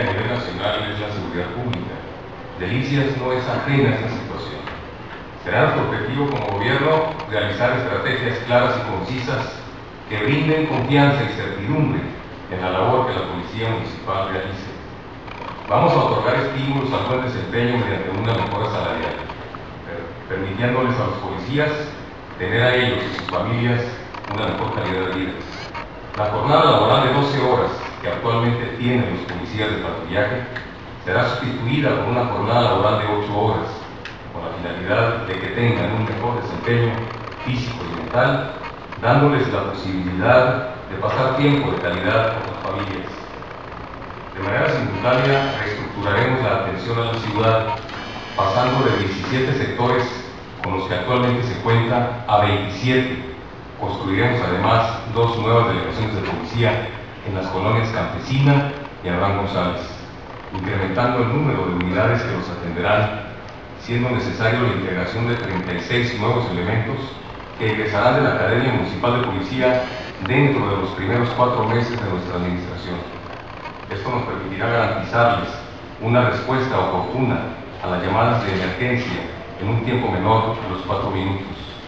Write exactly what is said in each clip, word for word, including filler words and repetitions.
a nivel nacional es la seguridad pública. Delicias no es ajena a esta situación. Será nuestro objetivo como gobierno realizar estrategias claras y concisas que brinden confianza y certidumbre en la labor que la Policía Municipal realice. Vamos a otorgar estímulos al buen desempeño mediante una mejora salarial, permitiéndoles a los policías tener a ellos y sus familias una mejor calidad de vida. La jornada laboral de doce horas que actualmente tienen los policías de patrullaje será sustituida por una jornada laboral de ocho horas, con la finalidad de que tengan un mejor desempeño físico y mental, dándoles la posibilidad de pasar tiempo de calidad con sus familias. De manera simultánea, reestructuraremos la atención a la ciudad, pasando de diecisiete sectores con los que actualmente se cuenta a veintisiete. Construiremos además dos nuevas delegaciones de policía en las colonias Campesina y Abraham González, incrementando el número de unidades que los atenderán, siendo necesario la integración de treinta y seis nuevos elementos que egresarán de la Academia Municipal de Policía dentro de los primeros cuatro meses de nuestra administración. Esto nos permitirá garantizarles una respuesta oportuna a las llamadas de emergencia en un tiempo menor de los cuatro minutos.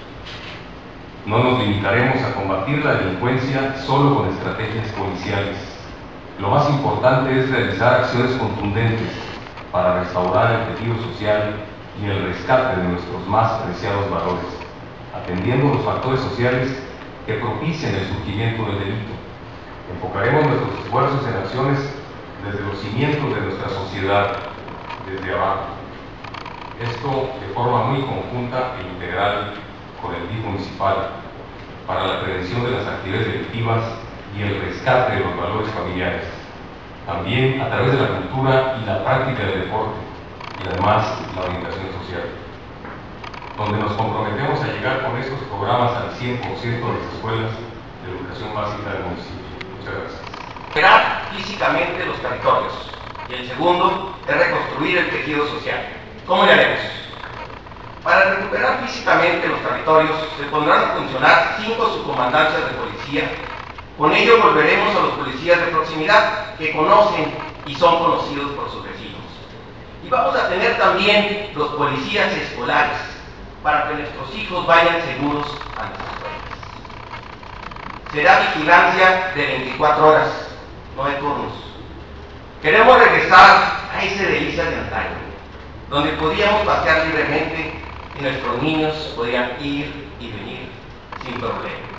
No nos limitaremos a combatir la delincuencia solo con estrategias policiales. Lo más importante es realizar acciones contundentes para restaurar el tejido social y el rescate de nuestros más preciados valores, atendiendo los factores sociales que propician el surgimiento del delito. Enfocaremos nuestros esfuerzos en acciones desde los cimientos de nuestra sociedad, desde abajo. Esto de forma muy conjunta e integral con el D I F municipal, para la prevención de las actividades delictivas y el rescate de los valores familiares. También a través de la cultura y la práctica del deporte, y además la orientación social, donde nos comprometemos a llegar con estos programas al cien por ciento de las escuelas de educación básica del municipio. Muchas gracias. Recuperar físicamente los territorios, y el segundo es reconstruir el tejido social. ¿Cómo le haremos? Para recuperar físicamente los territorios se pondrán a funcionar cinco subcomandancias de policía. Con ello volveremos a los policías de proximidad que conocen y son conocidos por sus vecinos. Y vamos a tener también los policías escolares para que nuestros hijos vayan seguros a las escuelas. Será vigilancia de veinticuatro horas, no de turnos. Queremos regresar a ese delicia de antaño, donde podíamos pasear libremente y nuestros niños podían ir y venir sin problema.